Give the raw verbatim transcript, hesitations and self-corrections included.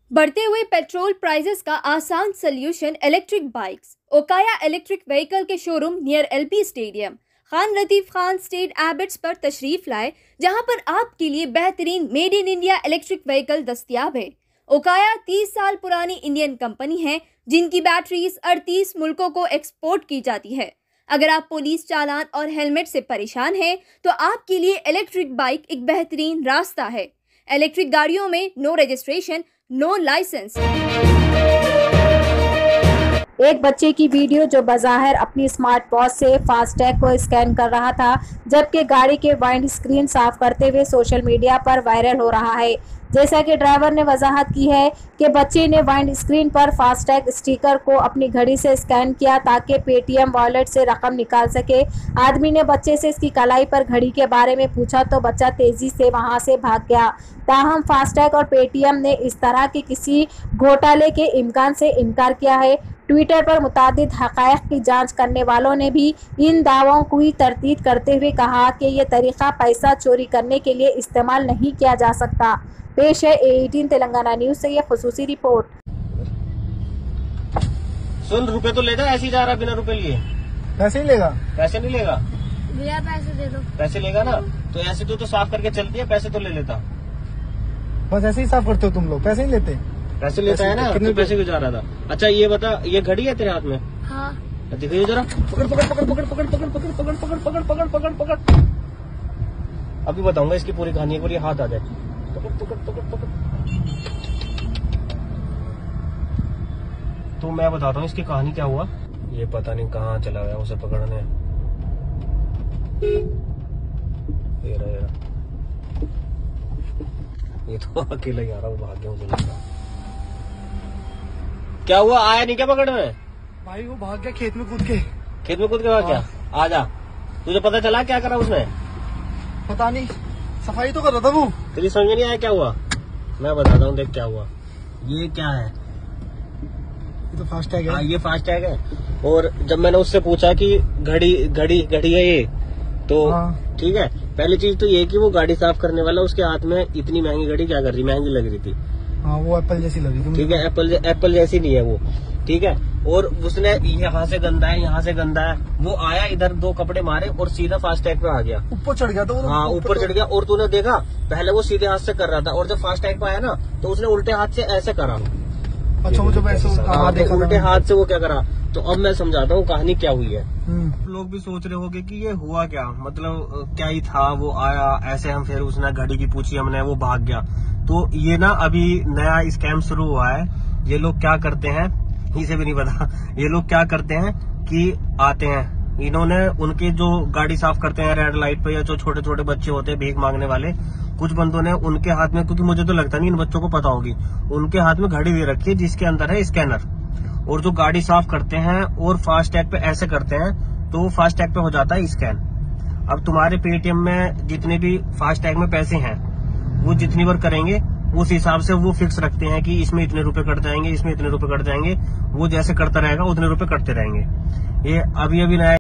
बढ़ते हुए petrol prices का आसान solution electric bikes. Okaya electric vehicle के showroom near LP stadium Khan Latif Khan state Abids पर तशरीफ लाए, जहां पर आपके लिए बेहतरीन made in India electric vehicle दस्तयाब है। ओकाया तीस साल पुरानी इंडियन कंपनी है, जिनकी बैटरीज अड़तीस मुल्कों को एक्सपोर्ट की जाती है। अगर आप पुलिस चालान और हेलमेट से परेशान हैं, तो आपके लिए इलेक्ट्रिक बाइक एक बेहतरीन रास्ता है। इलेक्ट्रिक गाड़ियों में नो रजिस्ट्रेशन, नो लाइसेंस। एक बच्चे की वीडियो जो बज़ाहिर अपनी स्मार्ट वॉच से फास्टैग को स्कैन कर रहा था, जबकि गाड़ी के वाइंड स्क्रीन साफ करते हुए सोशल मीडिया पर वायरल हो रहा है। जैसा कि ड्राइवर ने वजाहत की है कि बच्चे ने वाइंड स्क्रीन पर फास्टैग स्टिकर को अपनी घड़ी से स्कैन किया ताकि पेटीएम वॉलेट से रकम निकाल सके। आदमी ने बच्चे से इसकी कलाई पर घड़ी के बारे में पूछा तो बच्चा तेजी से वहां से भाग गया। ताहम फास्टैग और पेटीएम ने इस तरह के किसी घोटाले के इम्कान से इनकार किया है। ट्विटर पर मुतादिद हक़ाइक़ की जांच करने वालों ने भी इन दावों की तरदीद करते हुए कहा कि यह तरीक़ा पैसा चोरी करने के लिए इस्तेमाल नहीं किया जा सकता। पेश है ए अठारह तेलंगाना न्यूज़ से यह खुसूसी रिपोर्ट। सुन, रुपए तो ले जा, ऐसे ही जा रहा बिना रुपए लिए। पैसे ही लेगा? पैसे नहीं लेगा भैया, पैसे दे दो। पैसे लेगा ना, तो ऐसे तो, तो साफ करके चलती है, पैसे तो ले लेता। बस ऐसे ही साफ करते हो तुम लोग, पैसे ही लेते? पैसे लेता है ना, कितने पैसे को जा रहा था। अच्छा ये बता, ये घड़ी है तेरे हाथ में? हाँ। दिखाइए जरा। पकड़ पकड़ पकड़ पकड़ पकड़ पकड़ पकड़ पकड़ पकड़ पकड़ पकड़ पकड़ पकड़ अभी बताऊंगा इसकी पूरी कहानी, एक बार ये हाथ आ जाए। पकड़ पकड़ पकड़ पकड़ तो मैं बताता हूँ इसकी कहानी क्या हुआ। ये पता नहीं कहाँ चला गया उसे पकड़ने। ये रहा, ये रहा। ये तो अकेला ही आ रहा, वो भाग गया मुझे लगता। क्या हुआ, आया नहीं क्या पकड़ने? भाई वो भाग गया खेत में कूद के। खेत में कूद के भाग गया? आजा, तुझे पता चला क्या करा उसने? पता नहीं, सफाई तो कर रहा था वो। तेरी समझ नहीं आया क्या हुआ? मैं बताता हूँ, देख क्या हुआ। ये क्या है? ये तो फास्टैग है। हाँ, ये फास्टैग है। और जब मैंने उससे पूछा कि घड़ी घड़ी घड़ी है ये, तो हाँ। ठीक है, पहली चीज तो ये कि वो गाड़ी साफ करने वाला उसके हाथ में इतनी महंगी घड़ी क्या कर रही, महंगी लग रही थी। हाँ, वो एप्पल जैसी लग रही थी। ठीक है, एप्पल एप्पल जैसी नहीं है वो, ठीक है। और उसने यहाँ से गंदा है, यहाँ से गंदा है, वो आया इधर दो कपड़े मारे और सीधा फास्टैग पे आ गया। ऊपर चढ़ गया था वो। हाँ, ऊपर चढ़ गया। और तूने देखा, पहले वो सीधे हाथ से कर रहा था, और जब फास्टैग पे आया ना, तो उसने उल्टे हाथ से ऐसे करा। अच्छा, मुझे वैसे उल्टे हाथ से वो क्या करा। तो अब मैं समझाता हूँ कहानी क्या हुई है। लोग भी सोच रहे होंगे कि ये हुआ क्या, मतलब क्या ही था। वो आया ऐसे, हम फिर उसने घड़ी की पूछी हमने, वो भाग गया। तो ये ना अभी नया स्कैम शुरू हुआ है। ये लोग क्या करते हैं, इसे भी नहीं पता। ये लोग क्या करते हैं कि आते हैं, इन्होंने उनके जो गाड़ी साफ करते हैं रेड लाइट पे, या जो छोटे छोटे बच्चे होते हैं भीख मांगने वाले, कुछ बंदों ने उनके हाथ में, क्योंकि मुझे तो लगता नहीं इन बच्चों को पता होगी, उनके हाथ में घड़ी दे रखी है जिसके अंदर है स्कैनर। और जो गाड़ी साफ करते हैं और फास्टैग पे ऐसे करते हैं, तो फास्टैग पे हो जाता है स्कैन। अब तुम्हारे पेटीएम में जितने भी फास्टैग में पैसे हैं, वो जितनी बार करेंगे उस हिसाब से वो फिक्स रखते हैं कि इसमें इतने रुपए कट जाएंगे, इसमें इतने रुपए कट जाएंगे। वो जैसे करता रहेगा उतने रुपए कटते रहेंगे। ये अभी अभी नया